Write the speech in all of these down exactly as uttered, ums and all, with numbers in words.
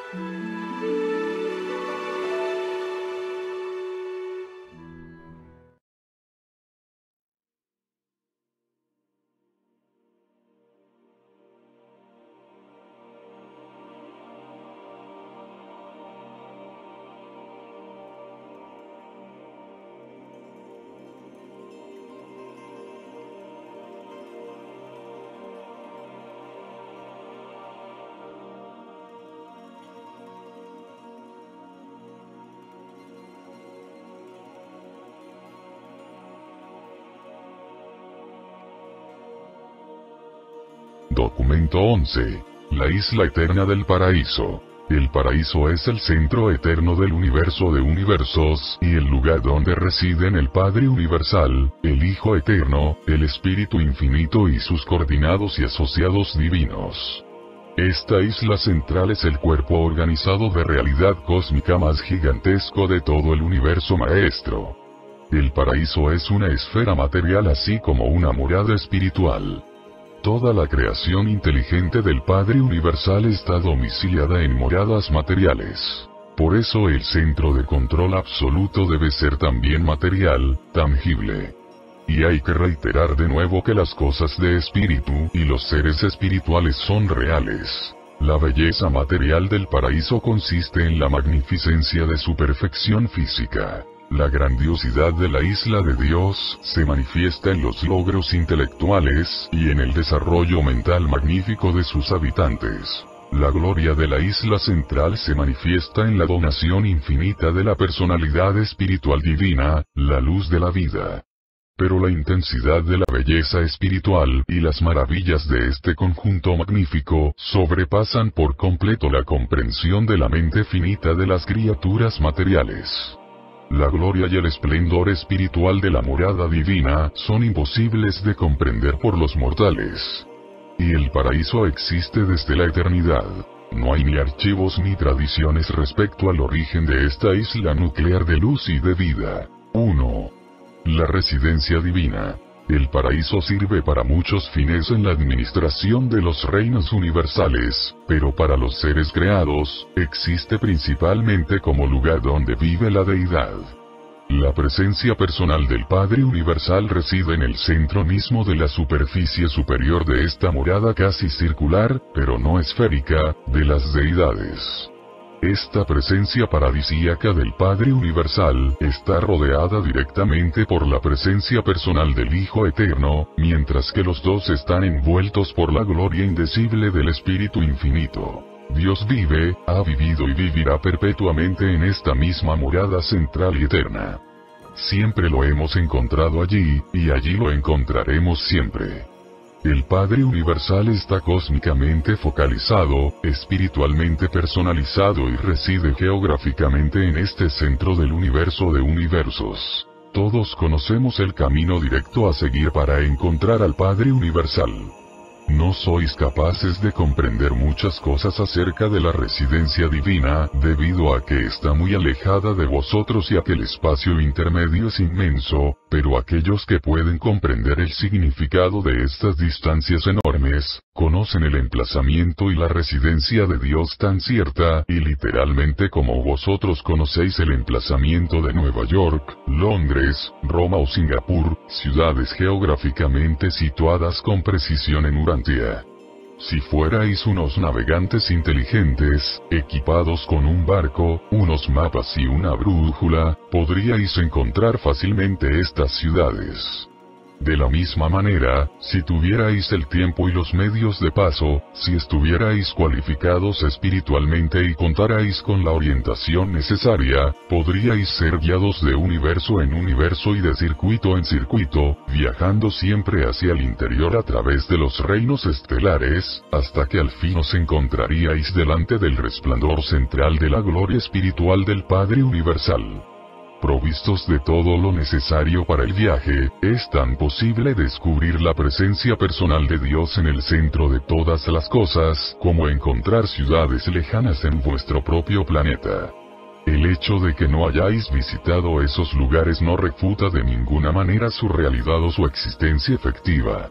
Documento once. La isla eterna del paraíso. El paraíso es el centro eterno del universo de universos, y el lugar donde residen el Padre Universal, el Hijo Eterno, el Espíritu Infinito y sus coordinados y asociados divinos. Esta isla central es el cuerpo organizado de realidad cósmica más gigantesco de todo el universo maestro. El paraíso es una esfera material así como una morada espiritual. Toda la creación inteligente del Padre Universal está domiciliada en moradas materiales. Por eso el centro de control absoluto debe ser también material, tangible. Y hay que reiterar de nuevo que las cosas de espíritu y los seres espirituales son reales. La belleza material del paraíso consiste en la magnificencia de su perfección física. La grandiosidad de la isla de Dios se manifiesta en los logros intelectuales y en el desarrollo mental magnífico de sus habitantes. La gloria de la isla central se manifiesta en la donación infinita de la personalidad espiritual divina, la luz de la vida. Pero la intensidad de la belleza espiritual y las maravillas de este conjunto magnífico sobrepasan por completo la comprensión de la mente finita de las criaturas materiales. La gloria y el esplendor espiritual de la morada divina son imposibles de comprender por los mortales. Y el paraíso existe desde la eternidad. No hay ni archivos ni tradiciones respecto al origen de esta isla nuclear de luz y de vida. uno. La residencia divina. El paraíso sirve para muchos fines en la administración de los reinos universales, pero para los seres creados, existe principalmente como lugar donde vive la deidad. La presencia personal del Padre Universal reside en el centro mismo de la superficie superior de esta morada casi circular, pero no esférica, de las deidades. Esta presencia paradisíaca del Padre Universal está rodeada directamente por la presencia personal del Hijo Eterno, mientras que los dos están envueltos por la gloria indecible del Espíritu Infinito. Dios vive, ha vivido y vivirá perpetuamente en esta misma morada central y eterna. Siempre lo hemos encontrado allí, y allí lo encontraremos siempre. El Padre Universal está cósmicamente focalizado, espiritualmente personalizado y reside geográficamente en este centro del universo de universos. Todos conocemos el camino directo a seguir para encontrar al Padre Universal. No sois capaces de comprender muchas cosas acerca de la residencia divina, debido a que está muy alejada de vosotros y a que el espacio intermedio es inmenso, pero aquellos que pueden comprender el significado de estas distancias enormes, conocen el emplazamiento y la residencia de Dios tan cierta y literalmente como vosotros conocéis el emplazamiento de Nueva York, Londres, Roma o Singapur, ciudades geográficamente situadas con precisión en Urantia. Si fuerais unos navegantes inteligentes, equipados con un barco, unos mapas y una brújula, podríais encontrar fácilmente estas ciudades. De la misma manera, si tuvierais el tiempo y los medios de paso, si estuvierais cualificados espiritualmente y contarais con la orientación necesaria, podríais ser guiados de universo en universo y de circuito en circuito, viajando siempre hacia el interior a través de los reinos estelares, hasta que al fin os encontraríais delante del resplandor central de la gloria espiritual del Padre Universal. Provistos de todo lo necesario para el viaje, es tan posible descubrir la presencia personal de Dios en el centro de todas las cosas, como encontrar ciudades lejanas en vuestro propio planeta. El hecho de que no hayáis visitado esos lugares no refuta de ninguna manera su realidad o su existencia efectiva.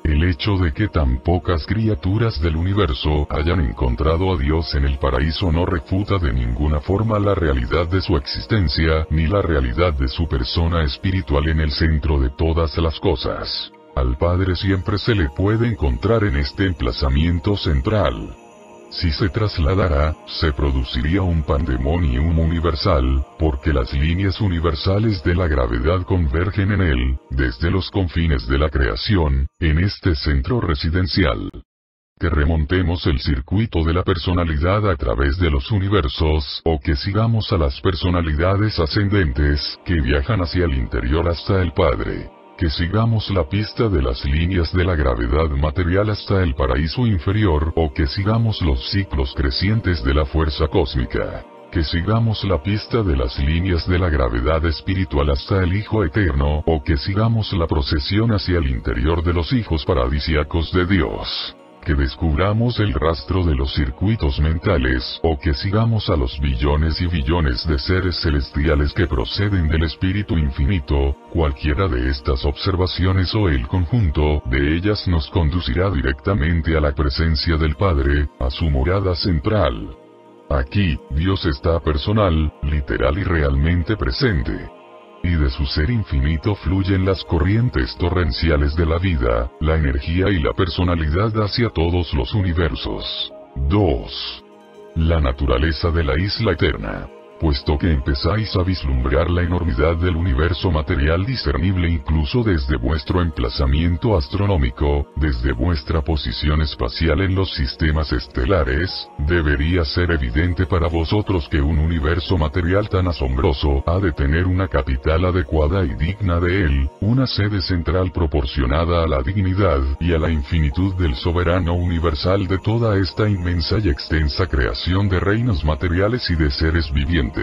El hecho de que tan pocas criaturas del universo hayan encontrado a Dios en el paraíso no refuta de ninguna forma la realidad de su existencia, ni la realidad de su persona espiritual en el centro de todas las cosas. Al Padre siempre se le puede encontrar en este emplazamiento central. Si se trasladara, se produciría un pandemonium universal, porque las líneas universales de la gravedad convergen en él, desde los confines de la creación, en este centro residencial. Que remontemos el circuito de la personalidad a través de los universos, o que sigamos a las personalidades ascendentes, que viajan hacia el interior hasta el Padre. Que sigamos la pista de las líneas de la gravedad material hasta el paraíso inferior, o que sigamos los ciclos crecientes de la fuerza cósmica. Que sigamos la pista de las líneas de la gravedad espiritual hasta el Hijo Eterno, o que sigamos la procesión hacia el interior de los hijos paradisíacos de Dios. Que descubramos el rastro de los circuitos mentales, o que sigamos a los billones y billones de seres celestiales que proceden del Espíritu Infinito, cualquiera de estas observaciones o el conjunto de ellas nos conducirá directamente a la presencia del Padre, a su morada central. Aquí, Dios está personal, literal y realmente presente. Y de su ser infinito fluyen las corrientes torrenciales de la vida, la energía y la personalidad hacia todos los universos. dos. La naturaleza de la isla eterna. Puesto que empezáis a vislumbrar la enormidad del universo material discernible incluso desde vuestro emplazamiento astronómico, desde vuestra posición espacial en los sistemas estelares, debería ser evidente para vosotros que un universo material tan asombroso ha de tener una capital adecuada y digna de él, una sede central proporcionada a la dignidad y a la infinitud del soberano universal de toda esta inmensa y extensa creación de reinos materiales y de seres vivientes.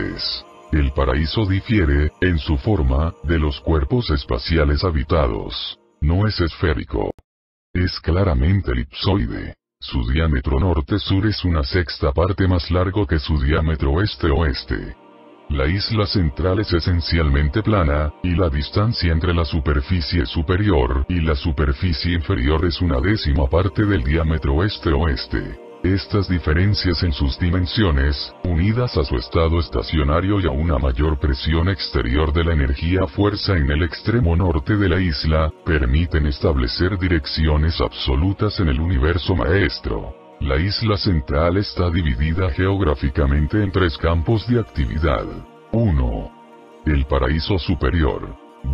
El paraíso difiere, en su forma, de los cuerpos espaciales habitados. No es esférico. Es claramente elipsoide. Su diámetro norte-sur es una sexta parte más largo que su diámetro este-oeste. La isla central es esencialmente plana, y la distancia entre la superficie superior y la superficie inferior es una décima parte del diámetro este-oeste. Estas diferencias en sus dimensiones, unidas a su estado estacionario y a una mayor presión exterior de la energía-fuerza en el extremo norte de la isla, permiten establecer direcciones absolutas en el universo maestro. La isla central está dividida geográficamente en tres campos de actividad. uno. El paraíso superior.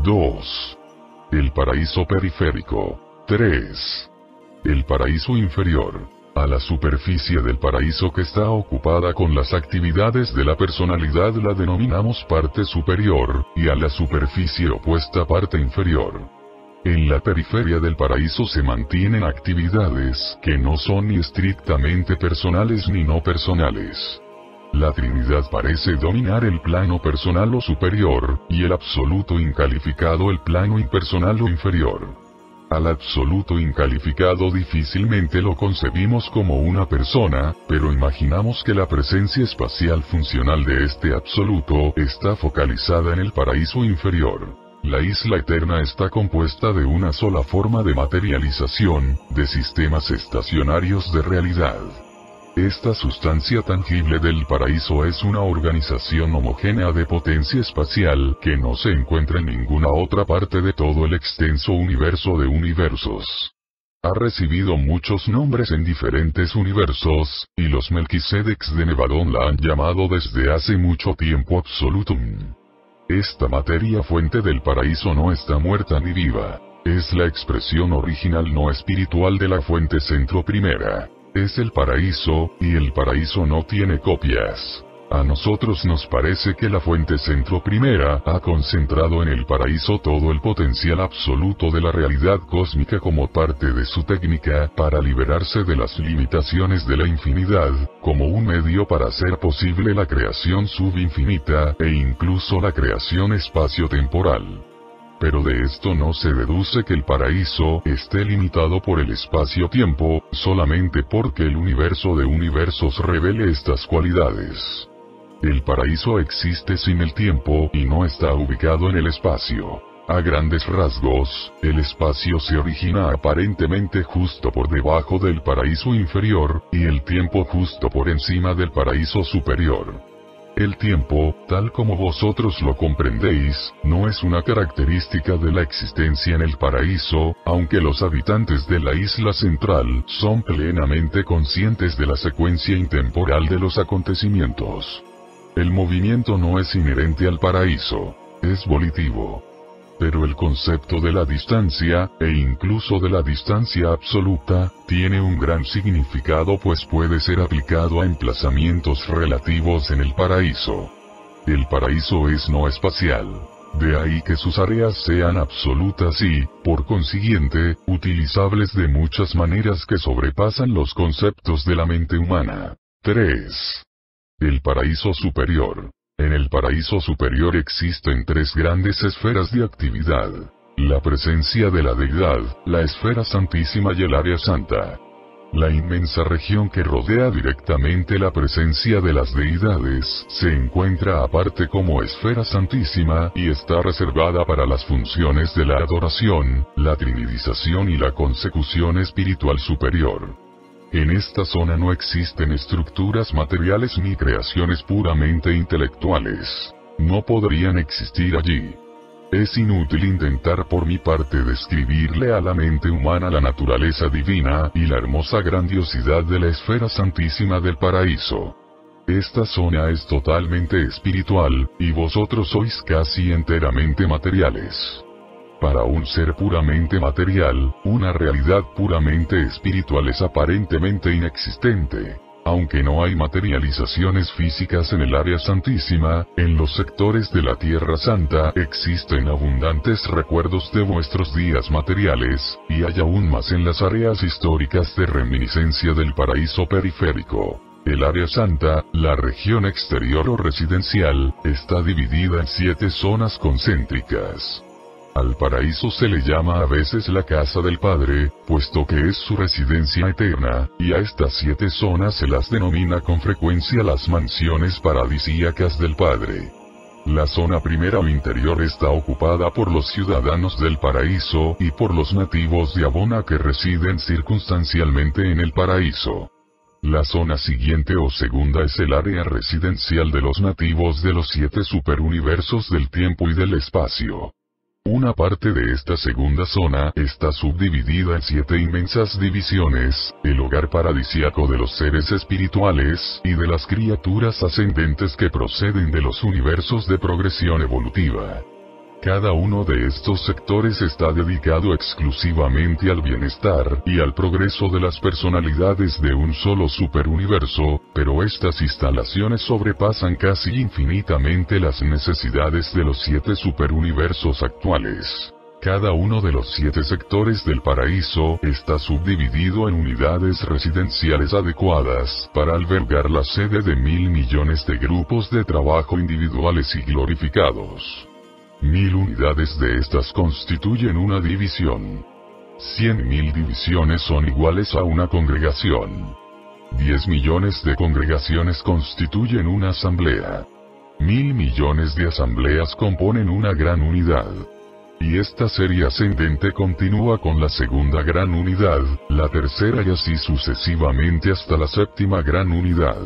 dos. El paraíso periférico. tres. El paraíso inferior. A la superficie del paraíso que está ocupada con las actividades de la personalidad la denominamos parte superior, y a la superficie opuesta parte inferior. En la periferia del paraíso se mantienen actividades que no son ni estrictamente personales ni no personales. La Trinidad parece dominar el plano personal o superior, y el absoluto incalificado el plano impersonal o inferior. Al absoluto incalificado difícilmente lo concebimos como una persona, pero imaginamos que la presencia espacial funcional de este absoluto está focalizada en el paraíso inferior. La isla eterna está compuesta de una sola forma de materialización, de sistemas estacionarios de realidad. Esta sustancia tangible del paraíso es una organización homogénea de potencia espacial que no se encuentra en ninguna otra parte de todo el extenso universo de universos. Ha recibido muchos nombres en diferentes universos, y los Melquisedecs de Nevadón la han llamado desde hace mucho tiempo Absolutum. Esta materia fuente del paraíso no está muerta ni viva. Es la expresión original no espiritual de la fuente centro primera. Es el paraíso, y el paraíso no tiene copias. A nosotros nos parece que la fuente centro primera ha concentrado en el paraíso todo el potencial absoluto de la realidad cósmica como parte de su técnica para liberarse de las limitaciones de la infinidad, como un medio para hacer posible la creación subinfinita, e incluso la creación espacio-temporal. Pero de esto no se deduce que el paraíso esté limitado por el espacio-tiempo, solamente porque el universo de universos revele estas cualidades. El paraíso existe sin el tiempo y no está ubicado en el espacio. A grandes rasgos, el espacio se origina aparentemente justo por debajo del paraíso inferior, y el tiempo justo por encima del paraíso superior. El tiempo, tal como vosotros lo comprendéis, no es una característica de la existencia en el paraíso, aunque los habitantes de la isla central son plenamente conscientes de la secuencia intemporal de los acontecimientos. El movimiento no es inherente al paraíso, es volitivo. Pero el concepto de la distancia, e incluso de la distancia absoluta, tiene un gran significado pues puede ser aplicado a emplazamientos relativos en el paraíso. El paraíso es no espacial. De ahí que sus áreas sean absolutas y, por consiguiente, utilizables de muchas maneras que sobrepasan los conceptos de la mente humana. tres. El paraíso superior. En el paraíso superior existen tres grandes esferas de actividad. La presencia de la deidad, la esfera santísima y el área santa. La inmensa región que rodea directamente la presencia de las deidades, se encuentra aparte como esfera santísima y está reservada para las funciones de la adoración, la trinidización y la consecución espiritual superior. En esta zona no existen estructuras materiales ni creaciones puramente intelectuales. No podrían existir allí. Es inútil intentar por mi parte describirle a la mente humana la naturaleza divina y la hermosa grandiosidad de la esfera santísima del paraíso. Esta zona es totalmente espiritual, y vosotros sois casi enteramente materiales. Para un ser puramente material, una realidad puramente espiritual es aparentemente inexistente. Aunque no hay materializaciones físicas en el área santísima, en los sectores de la Tierra Santa existen abundantes recuerdos de vuestros días materiales, y hay aún más en las áreas históricas de reminiscencia del paraíso periférico. El área santa, la región exterior o residencial, está dividida en siete zonas concéntricas. Al paraíso se le llama a veces la casa del Padre, puesto que es su residencia eterna, y a estas siete zonas se las denomina con frecuencia las mansiones paradisíacas del Padre. La zona primera o interior está ocupada por los ciudadanos del paraíso y por los nativos de Abona que residen circunstancialmente en el paraíso. La zona siguiente o segunda es el área residencial de los nativos de los siete superuniversos del tiempo y del espacio. Una parte de esta segunda zona está subdividida en siete inmensas divisiones, el hogar paradisíaco de los seres espirituales y de las criaturas ascendentes que proceden de los universos de progresión evolutiva. Cada uno de estos sectores está dedicado exclusivamente al bienestar y al progreso de las personalidades de un solo superuniverso, pero estas instalaciones sobrepasan casi infinitamente las necesidades de los siete superuniversos actuales. Cada uno de los siete sectores del paraíso está subdividido en unidades residenciales adecuadas para albergar la sede de mil millones de grupos de trabajo individuales y glorificados. Mil unidades de estas constituyen una división. Cien mil divisiones son iguales a una congregación. Diez millones de congregaciones constituyen una asamblea. Mil millones de asambleas componen una gran unidad. Y esta serie ascendente continúa con la segunda gran unidad, la tercera y así sucesivamente hasta la séptima gran unidad.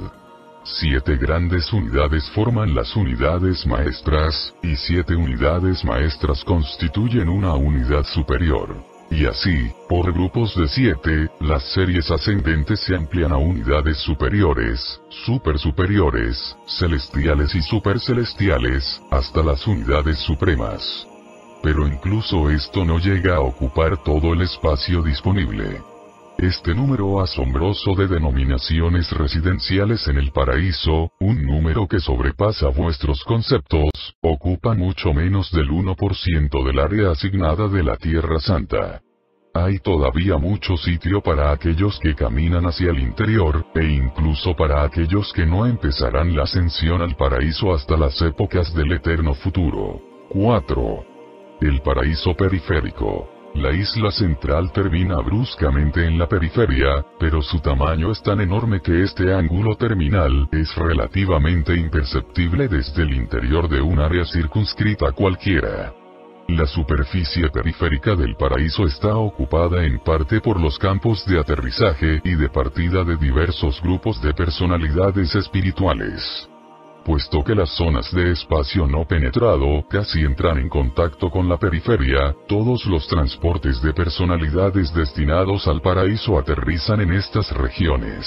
Siete grandes unidades forman las unidades maestras, y siete unidades maestras constituyen una unidad superior. Y así, por grupos de siete, las series ascendentes se amplían a unidades superiores, supersuperiores, celestiales y supercelestiales, hasta las unidades supremas. Pero incluso esto no llega a ocupar todo el espacio disponible. Este número asombroso de denominaciones residenciales en el paraíso, un número que sobrepasa vuestros conceptos, ocupa mucho menos del uno por ciento del área asignada de la Tierra Santa. Hay todavía mucho sitio para aquellos que caminan hacia el interior, e incluso para aquellos que no empezarán la ascensión al paraíso hasta las épocas del eterno futuro. cuatro. El paraíso periférico. La isla central termina bruscamente en la periferia, pero su tamaño es tan enorme que este ángulo terminal es relativamente imperceptible desde el interior de un área circunscrita cualquiera. La superficie periférica del paraíso está ocupada en parte por los campos de aterrizaje y de partida de diversos grupos de personalidades espirituales. Puesto que las zonas de espacio no penetrado casi entran en contacto con la periferia, todos los transportes de personalidades destinados al paraíso aterrizan en estas regiones.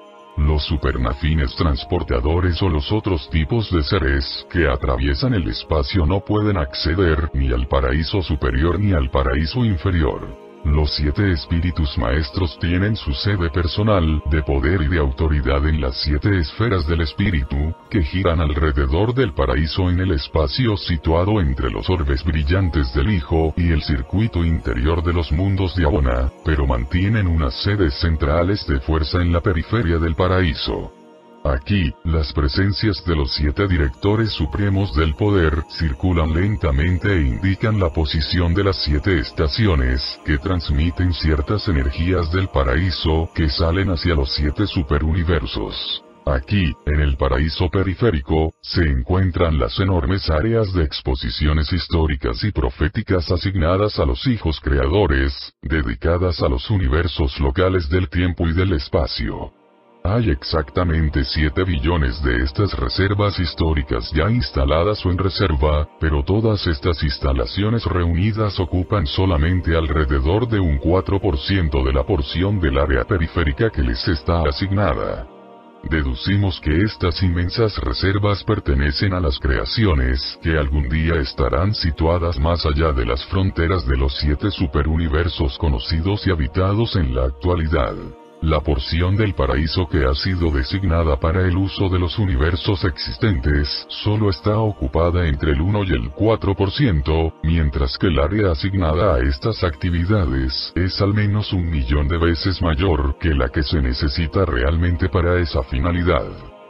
Los supernafines transportadores o los otros tipos de seres que atraviesan el espacio no pueden acceder ni al paraíso superior ni al paraíso inferior. Los siete espíritus maestros tienen su sede personal, de poder y de autoridad en las siete esferas del espíritu, que giran alrededor del paraíso en el espacio situado entre los orbes brillantes del Hijo y el circuito interior de los mundos de Abona, pero mantienen unas sedes centrales de fuerza en la periferia del paraíso. Aquí, las presencias de los siete directores supremos del poder circulan lentamente e indican la posición de las siete estaciones, que transmiten ciertas energías del paraíso que salen hacia los siete superuniversos. Aquí, en el paraíso periférico, se encuentran las enormes áreas de exposiciones históricas y proféticas asignadas a los hijos creadores, dedicadas a los universos locales del tiempo y del espacio. Hay exactamente siete billones de estas reservas históricas ya instaladas o en reserva, pero todas estas instalaciones reunidas ocupan solamente alrededor de un cuatro por ciento de la porción del área periférica que les está asignada. Deducimos que estas inmensas reservas pertenecen a las creaciones que algún día estarán situadas más allá de las fronteras de los siete superuniversos conocidos y habitados en la actualidad. La porción del paraíso que ha sido designada para el uso de los universos existentes solo está ocupada entre el uno y el cuatro por ciento, mientras que el área asignada a estas actividades es al menos un millón de veces mayor que la que se necesita realmente para esa finalidad.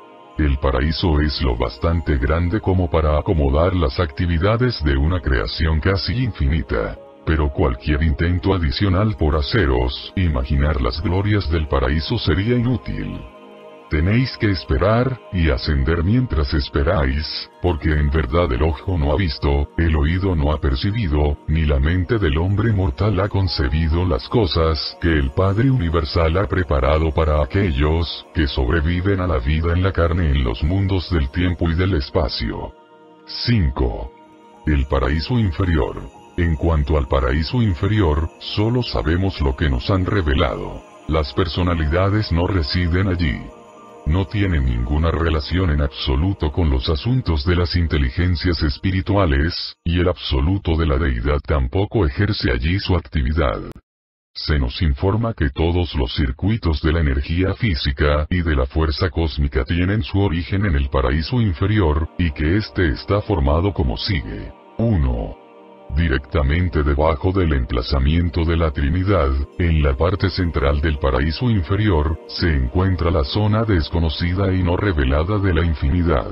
El paraíso es lo bastante grande como para acomodar las actividades de una creación casi infinita. Pero cualquier intento adicional por haceros imaginar las glorias del paraíso sería inútil. Tenéis que esperar, y ascender mientras esperáis, porque en verdad el ojo no ha visto, el oído no ha percibido, ni la mente del hombre mortal ha concebido las cosas que el Padre Universal ha preparado para aquellos que sobreviven a la vida en la carne en los mundos del tiempo y del espacio. cinco. El paraíso inferior. En cuanto al paraíso inferior, solo sabemos lo que nos han revelado. Las personalidades no residen allí. No tienen ninguna relación en absoluto con los asuntos de las inteligencias espirituales, y el absoluto de la deidad tampoco ejerce allí su actividad. Se nos informa que todos los circuitos de la energía física y de la fuerza cósmica tienen su origen en el paraíso inferior, y que éste está formado como sigue. uno. Directamente debajo del emplazamiento de la Trinidad, en la parte central del paraíso inferior, se encuentra la zona desconocida y no revelada de la infinidad.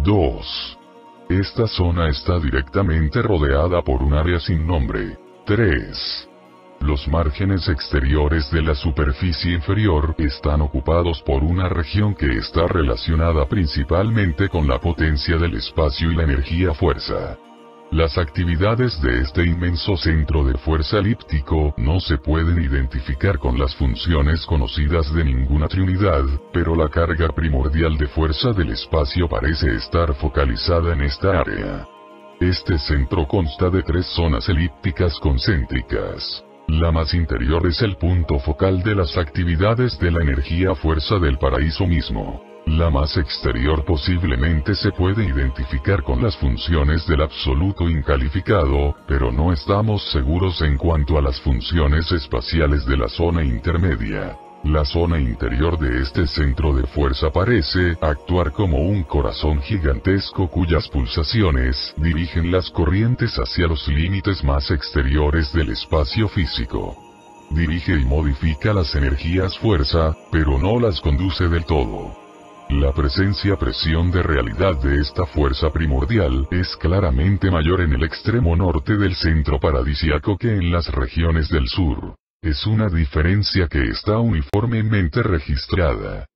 dos. Esta zona está directamente rodeada por un área sin nombre. tres. Los márgenes exteriores de la superficie inferior están ocupados por una región que está relacionada principalmente con la potencia del espacio y la energía fuerza. Las actividades de este inmenso centro de fuerza elíptico no se pueden identificar con las funciones conocidas de ninguna trinidad, pero la carga primordial de fuerza del espacio parece estar focalizada en esta área. Este centro consta de tres zonas elípticas concéntricas. La más interior es el punto focal de las actividades de la energía fuerza del paraíso mismo. La más exterior posiblemente se puede identificar con las funciones del absoluto incalificado, pero no estamos seguros en cuanto a las funciones espaciales de la zona intermedia. La zona interior de este centro de fuerza parece actuar como un corazón gigantesco cuyas pulsaciones dirigen las corrientes hacia los límites más exteriores del espacio físico. Dirige y modifica las energías fuerza, pero no las conduce del todo. La presencia-presión de realidad de esta fuerza primordial es claramente mayor en el extremo norte del centro paradisiaco que en las regiones del sur. Es una diferencia que está uniformemente registrada.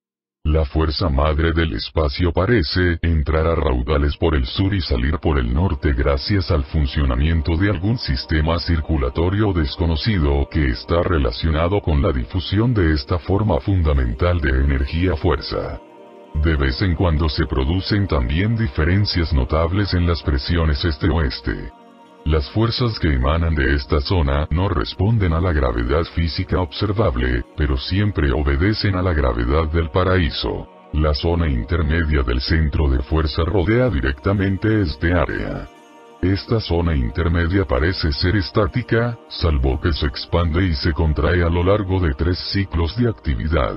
La fuerza madre del espacio parece entrar a raudales por el sur y salir por el norte gracias al funcionamiento de algún sistema circulatorio desconocido que está relacionado con la difusión de esta forma fundamental de energía-fuerza. De vez en cuando se producen también diferencias notables en las presiones este-oeste. Las fuerzas que emanan de esta zona no responden a la gravedad física observable, pero siempre obedecen a la gravedad del paraíso. La zona intermedia del centro de fuerza rodea directamente este área. Esta zona intermedia parece ser estática, salvo que se expande y se contrae a lo largo de tres ciclos de actividad.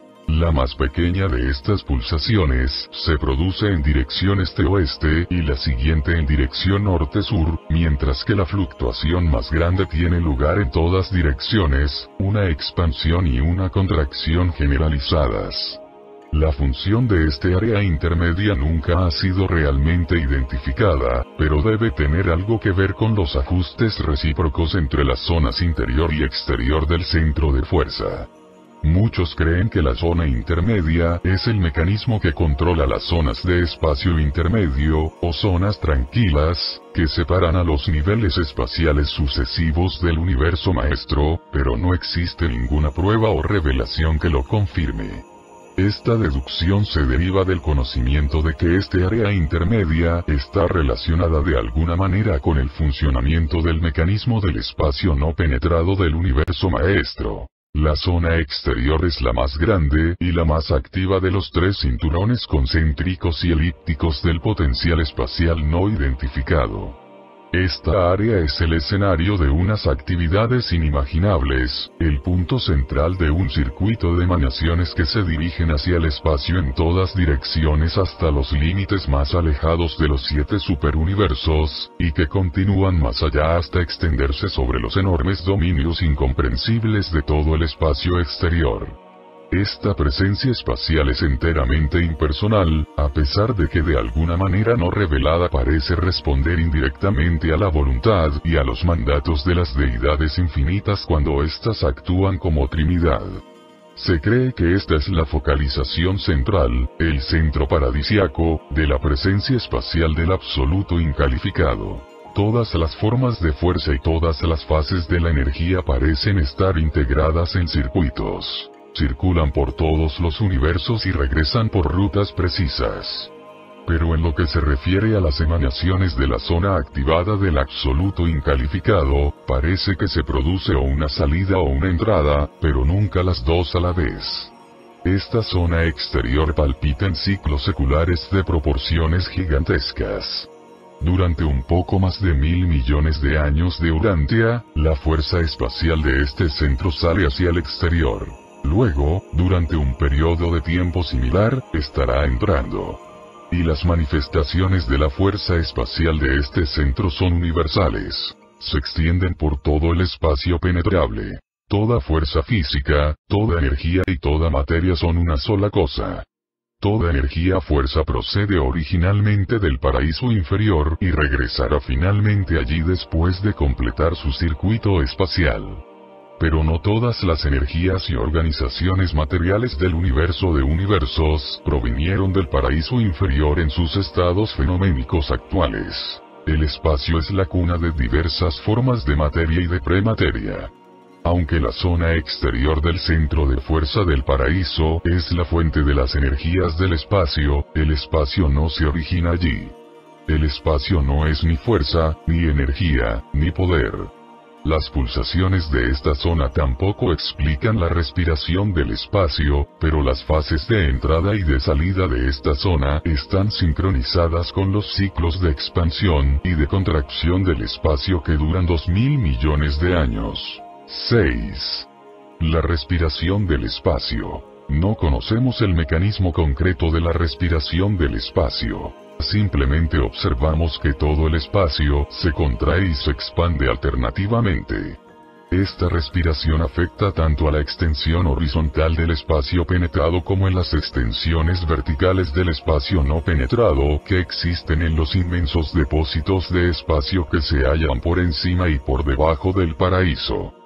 La más pequeña de estas pulsaciones se produce en dirección este-oeste y la siguiente en dirección norte-sur, mientras que la fluctuación más grande tiene lugar en todas direcciones, una expansión y una contracción generalizadas. La función de este área intermedia nunca ha sido realmente identificada, pero debe tener algo que ver con los ajustes recíprocos entre las zonas interior y exterior del centro de fuerza. Muchos creen que la zona intermedia es el mecanismo que controla las zonas de espacio intermedio, o zonas tranquilas, que separan a los niveles espaciales sucesivos del universo maestro, pero no existe ninguna prueba o revelación que lo confirme. Esta deducción se deriva del conocimiento de que este área intermedia está relacionada de alguna manera con el funcionamiento del mecanismo del espacio no penetrado del universo maestro. La zona exterior es la más grande y la más activa de los tres cinturones concéntricos y elípticos del potencial espacial no identificado. Esta área es el escenario de unas actividades inimaginables, el punto central de un circuito de emanaciones que se dirigen hacia el espacio en todas direcciones hasta los límites más alejados de los siete superuniversos, y que continúan más allá hasta extenderse sobre los enormes dominios incomprensibles de todo el espacio exterior. Esta presencia espacial es enteramente impersonal, a pesar de que de alguna manera no revelada parece responder indirectamente a la voluntad y a los mandatos de las deidades infinitas cuando éstas actúan como Trinidad. Se cree que esta es la focalización central, el centro paradisiaco, de la presencia espacial del absoluto incalificado. Todas las formas de fuerza y todas las fases de la energía parecen estar integradas en circuitos. Circulan por todos los universos y regresan por rutas precisas. Pero en lo que se refiere a las emanaciones de la zona activada del absoluto incalificado, parece que se produce o una salida o una entrada, pero nunca las dos a la vez. Esta zona exterior palpita en ciclos seculares de proporciones gigantescas. Durante un poco más de mil millones de años de Urantia, la fuerza espacial de este centro sale hacia el exterior. Luego, durante un periodo de tiempo similar, estará entrando. Y las manifestaciones de la fuerza espacial de este centro son universales. Se extienden por todo el espacio penetrable. Toda fuerza física, toda energía y toda materia son una sola cosa. Toda energía-fuerza procede originalmente del paraíso inferior y regresará finalmente allí después de completar su circuito espacial. Pero no todas las energías y organizaciones materiales del universo de universos provinieron del paraíso inferior en sus estados fenoménicos actuales. El espacio es la cuna de diversas formas de materia y de premateria. Aunque la zona exterior del centro de fuerza del paraíso es la fuente de las energías del espacio, el espacio no se origina allí. El espacio no es ni fuerza, ni energía, ni poder. Las pulsaciones de esta zona tampoco explican la respiración del espacio, pero las fases de entrada y de salida de esta zona están sincronizadas con los ciclos de expansión y de contracción del espacio que duran dos mil millones de años. seis. La respiración del espacio. No conocemos el mecanismo concreto de la respiración del espacio. Simplemente observamos que todo el espacio se contrae y se expande alternativamente. Esta respiración afecta tanto a la extensión horizontal del espacio penetrado como en las extensiones verticales del espacio no penetrado que existen en los inmensos depósitos de espacio que se hallan por encima y por debajo del paraíso.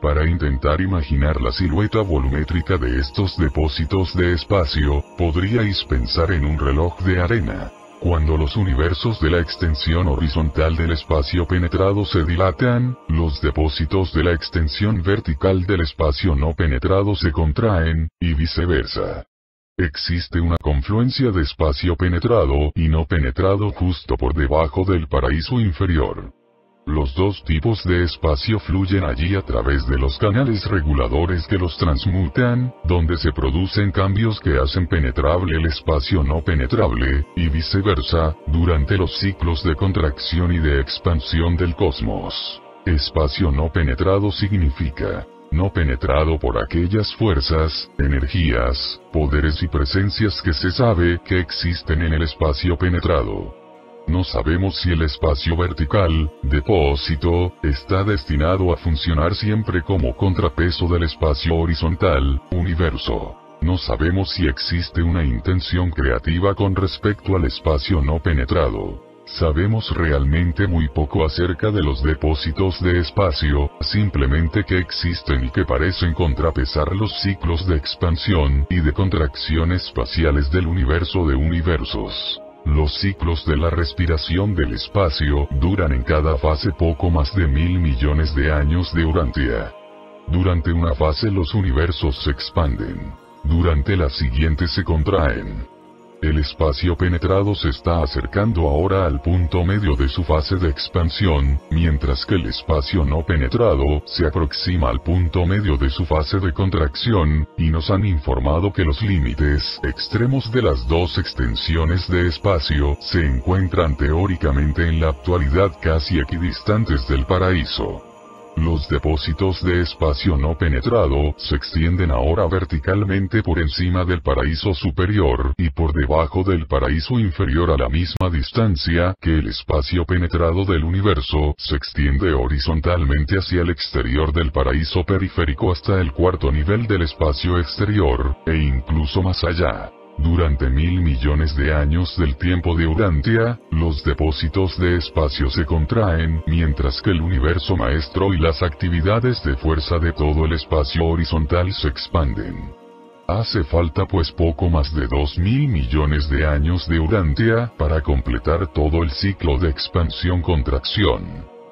Para intentar imaginar la silueta volumétrica de estos depósitos de espacio, podríais pensar en un reloj de arena. Cuando los universos de la extensión horizontal del espacio penetrado se dilatan, los depósitos de la extensión vertical del espacio no penetrado se contraen, y viceversa. Existe una confluencia de espacio penetrado y no penetrado justo por debajo del paraíso inferior. Los dos tipos de espacio fluyen allí a través de los canales reguladores que los transmutan, donde se producen cambios que hacen penetrable el espacio no penetrable, y viceversa, durante los ciclos de contracción y de expansión del cosmos. Espacio no penetrado significa no penetrado por aquellas fuerzas, energías, poderes y presencias que se sabe que existen en el espacio penetrado. No sabemos si el espacio vertical, depósito, está destinado a funcionar siempre como contrapeso del espacio horizontal, universo. No sabemos si existe una intención creativa con respecto al espacio no penetrado. Sabemos realmente muy poco acerca de los depósitos de espacio, simplemente que existen y que parecen contrapesar los ciclos de expansión y de contracción espaciales del universo de universos. Los ciclos de la respiración del espacio duran en cada fase poco más de mil millones de años de Urantia. Durante una fase los universos se expanden. Durante la siguiente se contraen. El espacio penetrado se está acercando ahora al punto medio de su fase de expansión, mientras que el espacio no penetrado se aproxima al punto medio de su fase de contracción, y nos han informado que los límites extremos de las dos extensiones de espacio se encuentran teóricamente en la actualidad casi equidistantes del paraíso. Los depósitos de espacio no penetrado se extienden ahora verticalmente por encima del paraíso superior y por debajo del paraíso inferior a la misma distancia que el espacio penetrado del universo se extiende horizontalmente hacia el exterior del paraíso periférico hasta el cuarto nivel del espacio exterior, e incluso más allá. Durante mil millones de años del tiempo de Urantia, los depósitos de espacio se contraen, mientras que el universo maestro y las actividades de fuerza de todo el espacio horizontal se expanden. Hace falta pues poco más de dos mil millones de años de Urantia para completar todo el ciclo de expansión-contracción.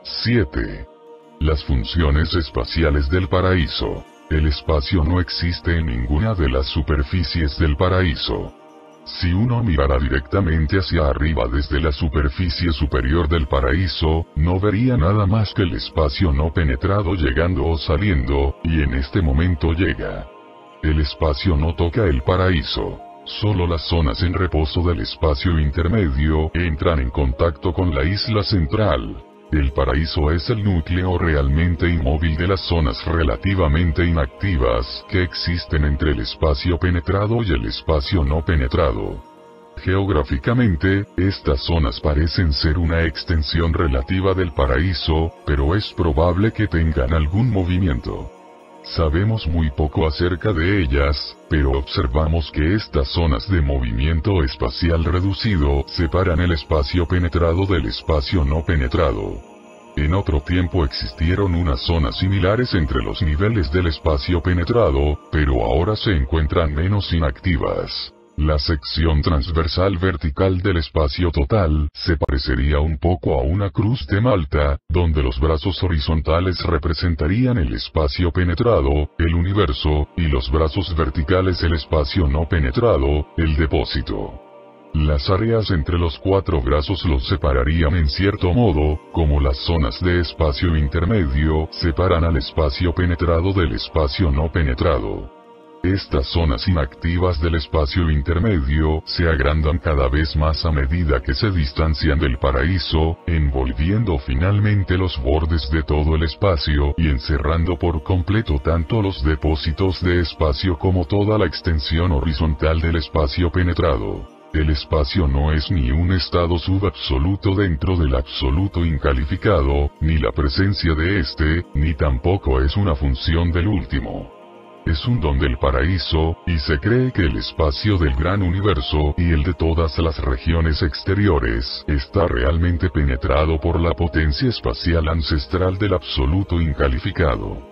siete. Las funciones espaciales del paraíso. El espacio no existe en ninguna de las superficies del paraíso. Si uno mirara directamente hacia arriba desde la superficie superior del paraíso, no vería nada más que el espacio no penetrado llegando o saliendo, y en este momento llega. El espacio no toca el paraíso. Solo las zonas en reposo del espacio intermedio entran en contacto con la isla central. El paraíso es el núcleo realmente inmóvil de las zonas relativamente inactivas que existen entre el espacio penetrado y el espacio no penetrado. Geográficamente, estas zonas parecen ser una extensión relativa del paraíso, pero es probable que tengan algún movimiento. Sabemos muy poco acerca de ellas, pero observamos que estas zonas de movimiento espacial reducido separan el espacio penetrado del espacio no penetrado. En otro tiempo existieron unas zonas similares entre los niveles del espacio penetrado, pero ahora se encuentran menos inactivas. La sección transversal vertical del espacio total se parecería un poco a una cruz de Malta, donde los brazos horizontales representarían el espacio penetrado, el universo, y los brazos verticales el espacio no penetrado, el depósito. Las áreas entre los cuatro brazos los separarían en cierto modo, como las zonas de espacio intermedio separan al espacio penetrado del espacio no penetrado. Estas zonas inactivas del espacio intermedio se agrandan cada vez más a medida que se distancian del paraíso, envolviendo finalmente los bordes de todo el espacio y encerrando por completo tanto los depósitos de espacio como toda la extensión horizontal del espacio penetrado. El espacio no es ni un estado subabsoluto dentro del absoluto incalificado, ni la presencia de éste, ni tampoco es una función del último. Es un don del paraíso, y se cree que el espacio del gran universo y el de todas las regiones exteriores está realmente penetrado por la potencia espacial ancestral del absoluto incalificado.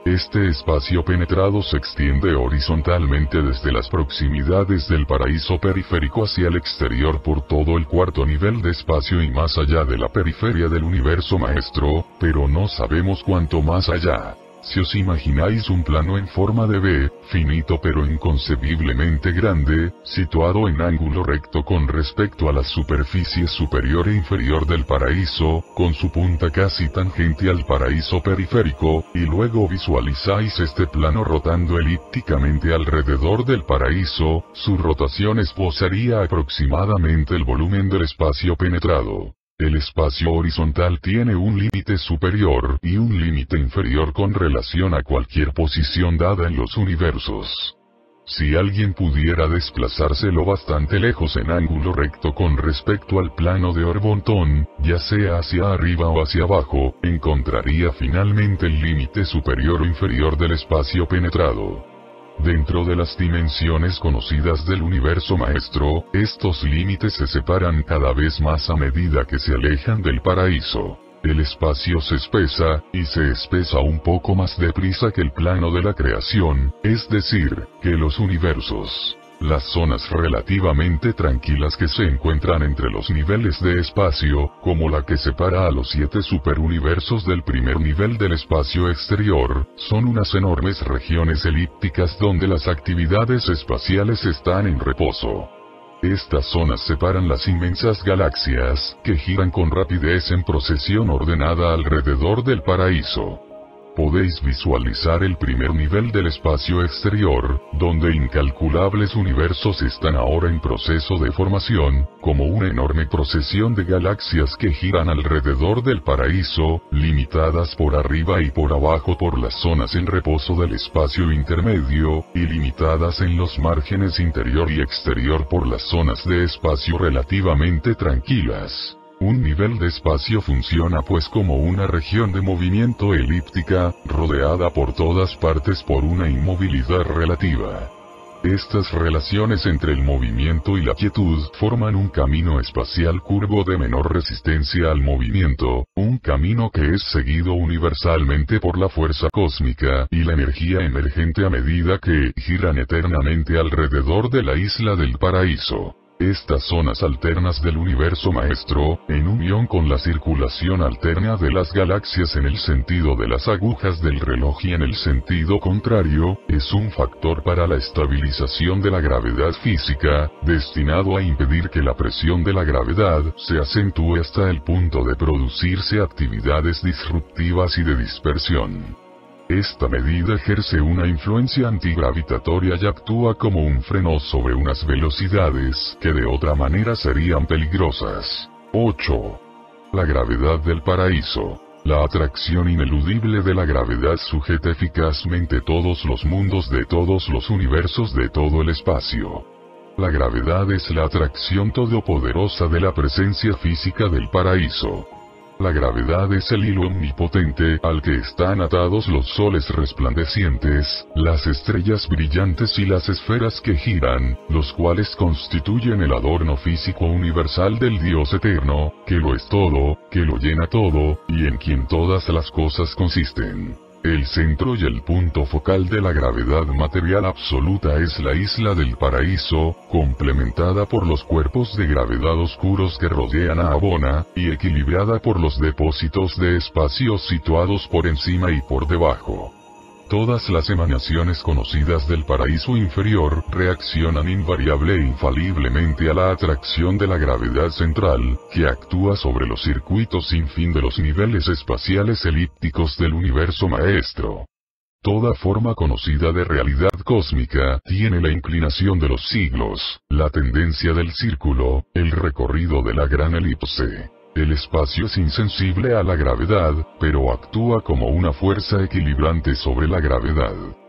Este espacio penetrado se extiende horizontalmente desde las proximidades del paraíso periférico hacia el exterior por todo el cuarto nivel de espacio y más allá de la periferia del universo maestro, pero no sabemos cuánto más allá. Si os imagináis un plano en forma de V, finito pero inconcebiblemente grande, situado en ángulo recto con respecto a la superficie superior e inferior del paraíso, con su punta casi tangente al paraíso periférico, y luego visualizáis este plano rotando elípticamente alrededor del paraíso, su rotación esbozaría aproximadamente el volumen del espacio penetrado. El espacio horizontal tiene un límite superior y un límite inferior con relación a cualquier posición dada en los universos. Si alguien pudiera desplazarse lo bastante lejos en ángulo recto con respecto al plano de Orbotón, ya sea hacia arriba o hacia abajo, encontraría finalmente el límite superior o inferior del espacio penetrado. Dentro de las dimensiones conocidas del universo maestro, estos límites se separan cada vez más a medida que se alejan del paraíso. El espacio se espesa, y se espesa un poco más deprisa que el plano de la creación, es decir, que los universos. Las zonas relativamente tranquilas que se encuentran entre los niveles de espacio, como la que separa a los siete superuniversos del primer nivel del espacio exterior, son unas enormes regiones elípticas donde las actividades espaciales están en reposo. Estas zonas separan las inmensas galaxias, que giran con rapidez en procesión ordenada alrededor del paraíso. Podéis visualizar el primer nivel del espacio exterior, donde incalculables universos están ahora en proceso de formación, como una enorme procesión de galaxias que giran alrededor del paraíso, limitadas por arriba y por abajo por las zonas en reposo del espacio intermedio, y limitadas en los márgenes interior y exterior por las zonas de espacio relativamente tranquilas. Un nivel de espacio funciona pues como una región de movimiento elíptica, rodeada por todas partes por una inmovilidad relativa. Estas relaciones entre el movimiento y la quietud forman un camino espacial curvo de menor resistencia al movimiento, un camino que es seguido universalmente por la fuerza cósmica y la energía emergente a medida que giran eternamente alrededor de la isla del paraíso. Estas zonas alternas del universo maestro, en unión con la circulación alterna de las galaxias en el sentido de las agujas del reloj y en el sentido contrario, es un factor para la estabilización de la gravedad física, destinado a impedir que la presión de la gravedad se acentúe hasta el punto de producirse actividades disruptivas y de dispersión. Esta medida ejerce una influencia antigravitatoria y actúa como un freno sobre unas velocidades que de otra manera serían peligrosas. ocho. La gravedad del paraíso. La atracción ineludible de la gravedad sujeta eficazmente todos los mundos de todos los universos de todo el espacio. La gravedad es la atracción todopoderosa de la presencia física del paraíso. La gravedad es el hilo omnipotente al que están atados los soles resplandecientes, las estrellas brillantes y las esferas que giran, los cuales constituyen el adorno físico universal del Dios eterno, que lo es todo, que lo llena todo, y en quien todas las cosas consisten. El centro y el punto focal de la gravedad material absoluta es la isla del paraíso, complementada por los cuerpos de gravedad oscuros que rodean a Abona, y equilibrada por los depósitos de espacio situados por encima y por debajo. Todas las emanaciones conocidas del paraíso inferior reaccionan invariable e infaliblemente a la atracción de la gravedad central, que actúa sobre los circuitos sin fin de los niveles espaciales elípticos del universo maestro. Toda forma conocida de realidad cósmica tiene la inclinación de los siglos, la tendencia del círculo, el recorrido de la gran elipse. El espacio es insensible a la gravedad, pero actúa como una fuerza equilibrante sobre la gravedad.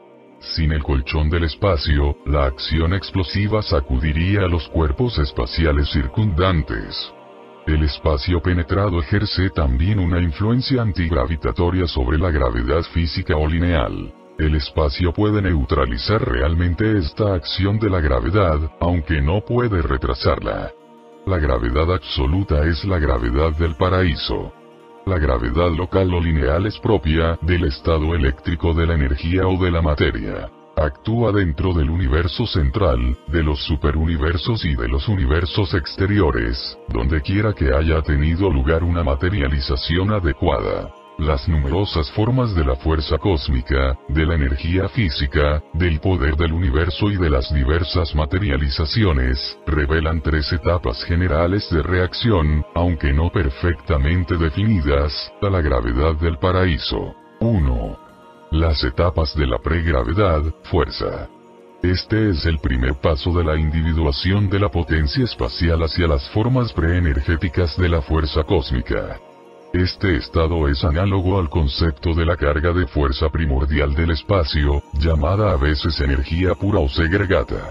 Sin el colchón del espacio, la acción explosiva sacudiría a los cuerpos espaciales circundantes. El espacio penetrado ejerce también una influencia antigravitatoria sobre la gravedad física o lineal. El espacio puede neutralizar realmente esta acción de la gravedad, aunque no puede retrasarla. La gravedad absoluta es la gravedad del paraíso. La gravedad local o lineal es propia del estado eléctrico de la energía o de la materia. Actúa dentro del universo central, de los superuniversos y de los universos exteriores, donde quiera que haya tenido lugar una materialización adecuada. Las numerosas formas de la fuerza cósmica, de la energía física, del poder del universo y de las diversas materializaciones, revelan tres etapas generales de reacción, aunque no perfectamente definidas, a la gravedad del paraíso. uno. Las etapas de la pregravedad, fuerza. Este es el primer paso de la individuación de la potencia espacial hacia las formas preenergéticas de la fuerza cósmica. Este estado es análogo al concepto de la carga de fuerza primordial del espacio, llamada a veces energía pura o segregata.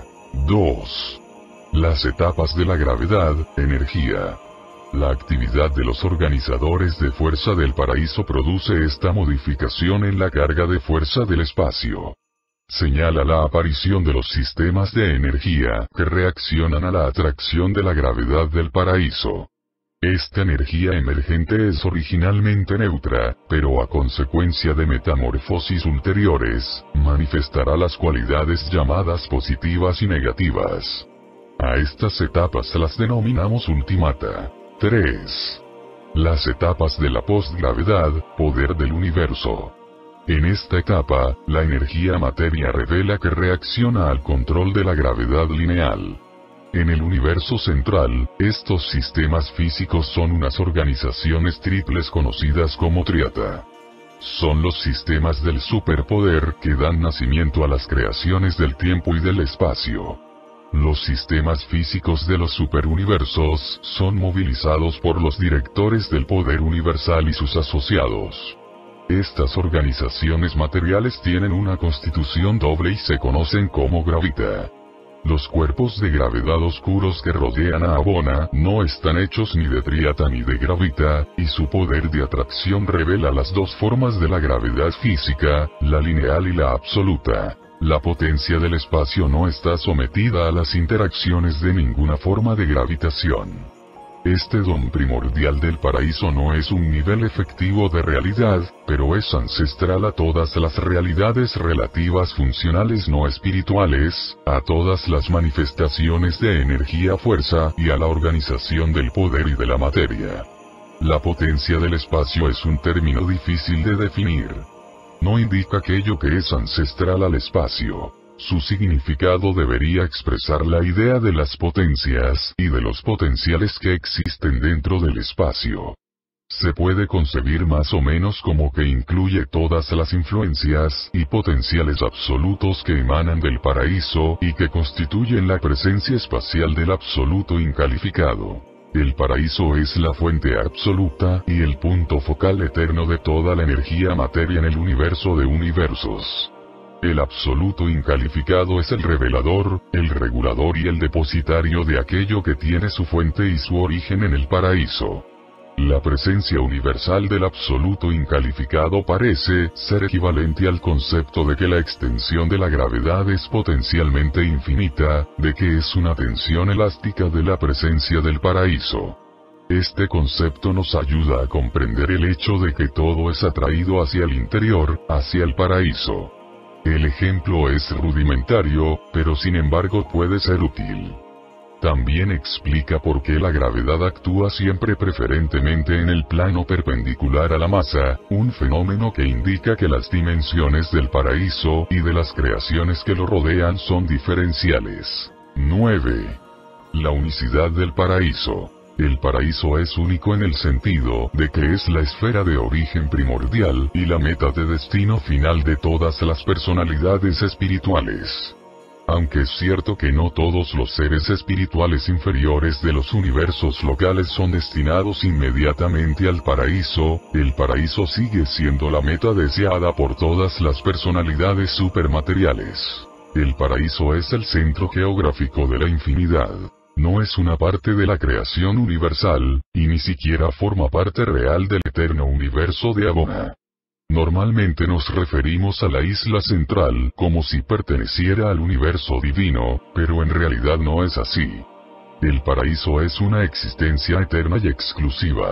dos. Las etapas de la gravedad, energía. La actividad de los organizadores de fuerza del paraíso produce esta modificación en la carga de fuerza del espacio. Señala la aparición de los sistemas de energía que reaccionan a la atracción de la gravedad del paraíso. Esta energía emergente es originalmente neutra, pero a consecuencia de metamorfosis ulteriores, manifestará las cualidades llamadas positivas y negativas. A estas etapas las denominamos ultimata. tres. Las etapas de la postgravedad, poder del universo. En esta etapa, la energía materia revela que reacciona al control de la gravedad lineal. En el universo central, estos sistemas físicos son unas organizaciones triples conocidas como triata. Son los sistemas del superpoder que dan nacimiento a las creaciones del tiempo y del espacio. Los sistemas físicos de los superuniversos son movilizados por los directores del poder universal y sus asociados. Estas organizaciones materiales tienen una constitución doble y se conocen como gravita. Los cuerpos de gravedad oscuros que rodean a Abona no están hechos ni de triata ni de gravita, y su poder de atracción revela las dos formas de la gravedad física, la lineal y la absoluta. La potencia del espacio no está sometida a las interacciones de ninguna forma de gravitación. Este don primordial del paraíso no es un nivel efectivo de realidad, pero es ancestral a todas las realidades relativas funcionales no espirituales, a todas las manifestaciones de energía-fuerza y a la organización del poder y de la materia. La potencia del espacio es un término difícil de definir. No indica aquello que es ancestral al espacio. Su significado debería expresar la idea de las potencias y de los potenciales que existen dentro del espacio. Se puede concebir más o menos como que incluye todas las influencias y potenciales absolutos que emanan del paraíso y que constituyen la presencia espacial del absoluto incalificado. El paraíso es la fuente absoluta y el punto focal eterno de toda la energía materia en el universo de universos. El absoluto incalificado es el revelador, el regulador y el depositario de aquello que tiene su fuente y su origen en el paraíso. La presencia universal del absoluto incalificado parece ser equivalente al concepto de que la extensión de la gravedad es potencialmente infinita, de que es una tensión elástica de la presencia del paraíso. Este concepto nos ayuda a comprender el hecho de que todo es atraído hacia el interior, hacia el paraíso. El ejemplo es rudimentario, pero sin embargo puede ser útil. También explica por qué la gravedad actúa siempre preferentemente en el plano perpendicular a la masa, un fenómeno que indica que las dimensiones del paraíso y de las creaciones que lo rodean son diferenciales. nueve. La unicidad del paraíso. El paraíso es único en el sentido de que es la esfera de origen primordial y la meta de destino final de todas las personalidades espirituales. Aunque es cierto que no todos los seres espirituales inferiores de los universos locales son destinados inmediatamente al paraíso, el paraíso sigue siendo la meta deseada por todas las personalidades supermateriales. El paraíso es el centro geográfico de la infinidad. No es una parte de la creación universal, y ni siquiera forma parte real del eterno universo de Abona. Normalmente nos referimos a la isla central como si perteneciera al universo divino, pero en realidad no es así. El paraíso es una existencia eterna y exclusiva.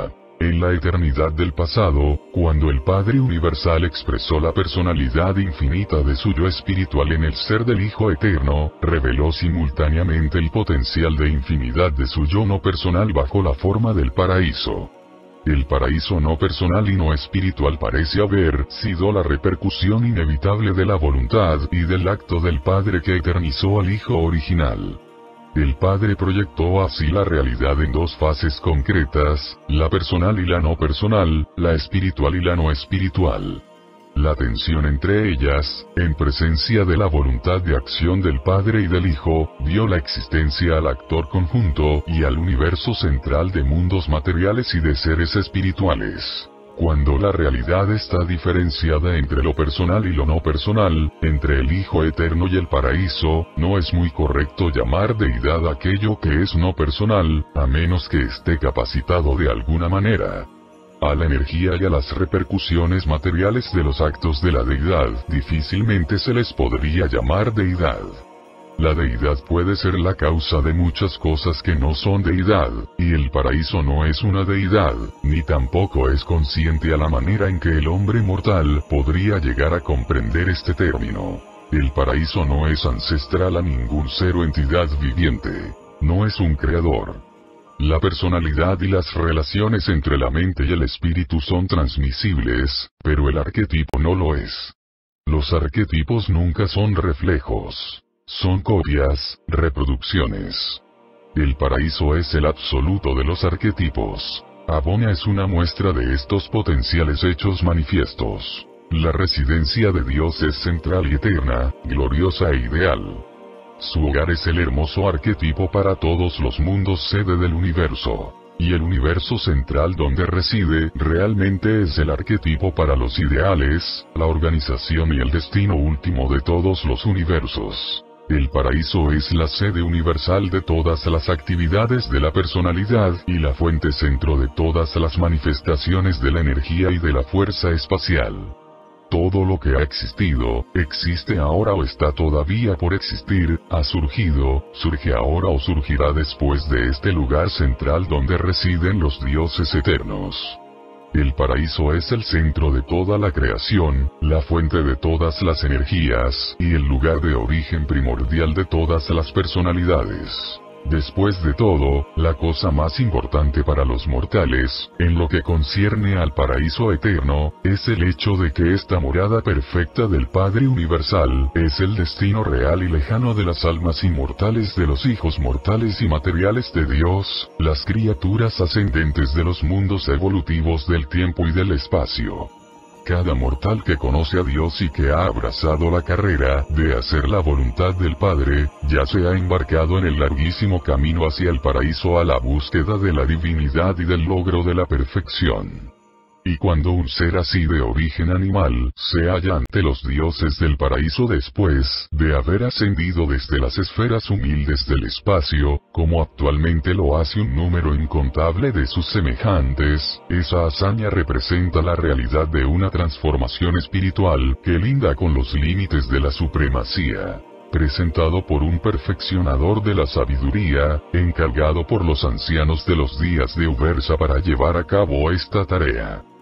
En la eternidad del pasado, cuando el Padre Universal expresó la personalidad infinita de su yo espiritual en el ser del Hijo Eterno, reveló simultáneamente el potencial de infinidad de su yo no personal bajo la forma del paraíso. El paraíso no personal y no espiritual parece haber sido la repercusión inevitable de la voluntad y del acto del Padre que eternizó al Hijo original. El Padre proyectó así la realidad en dos fases concretas, la personal y la no personal, la espiritual y la no espiritual. La tensión entre ellas, en presencia de la voluntad de acción del Padre y del Hijo, dio la existencia al actor conjunto y al universo central de mundos materiales y de seres espirituales. Cuando la realidad está diferenciada entre lo personal y lo no personal, entre el Hijo Eterno y el paraíso, no es muy correcto llamar deidad aquello que es no personal, a menos que esté capacitado de alguna manera. A la energía y a las repercusiones materiales de los actos de la deidad, difícilmente se les podría llamar deidad. La deidad puede ser la causa de muchas cosas que no son deidad, y el paraíso no es una deidad, ni tampoco es consciente a la manera en que el hombre mortal podría llegar a comprender este término. El paraíso no es ancestral a ningún ser o entidad viviente. No es un creador. La personalidad y las relaciones entre la mente y el espíritu son transmisibles, pero el arquetipo no lo es. Los arquetipos nunca son reflejos. Son copias, reproducciones. El paraíso es el absoluto de los arquetipos. Abonia es una muestra de estos potenciales hechos manifiestos. La residencia de Dios es central y eterna, gloriosa e ideal. Su hogar es el hermoso arquetipo para todos los mundos sede del universo. Y el universo central donde reside realmente es el arquetipo para los ideales, la organización y el destino último de todos los universos. El paraíso es la sede universal de todas las actividades de la personalidad y la fuente centro de todas las manifestaciones de la energía y de la fuerza espacial. Todo lo que ha existido, existe ahora o está todavía por existir, ha surgido, surge ahora o surgirá después de este lugar central donde residen los dioses eternos. El paraíso es el centro de toda la creación, la fuente de todas las energías, y el lugar de origen primordial de todas las personalidades. Después de todo, la cosa más importante para los mortales, en lo que concierne al paraíso eterno, es el hecho de que esta morada perfecta del Padre Universal, es el destino real y lejano de las almas inmortales de los hijos mortales y materiales de Dios, las criaturas ascendentes de los mundos evolutivos del tiempo y del espacio. Cada mortal que conoce a Dios y que ha abrazado la carrera de hacer la voluntad del Padre, ya se ha embarcado en el larguísimo camino hacia el paraíso a la búsqueda de la divinidad y del logro de la perfección. Y cuando un ser así de origen animal, se halla ante los dioses del paraíso después de haber ascendido desde las esferas humildes del espacio, como actualmente lo hace un número incontable de sus semejantes, esa hazaña representa la realidad de una transformación espiritual que linda con los límites de la supremacía. Presentado por un perfeccionador de la sabiduría, encargado por los ancianos de los días de Ubersa para llevar a cabo esta tarea.